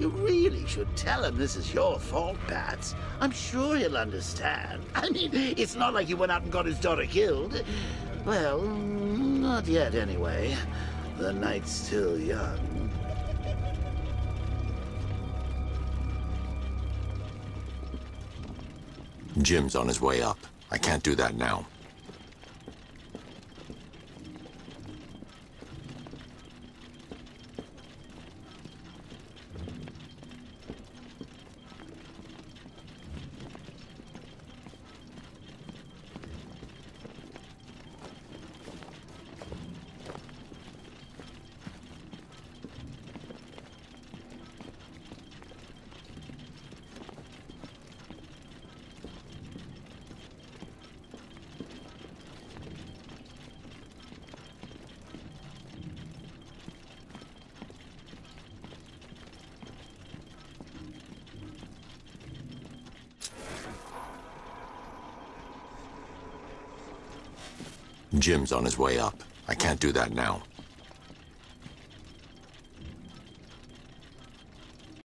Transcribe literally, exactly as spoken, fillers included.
You really should tell him this is your fault, Bats. I'm sure he'll understand. I mean, it's not like you went out and got his daughter killed. Well, not yet, anyway. The night's still young. Jim's on his way up. I can't do that now. Jim's on his way up. I can't do that now.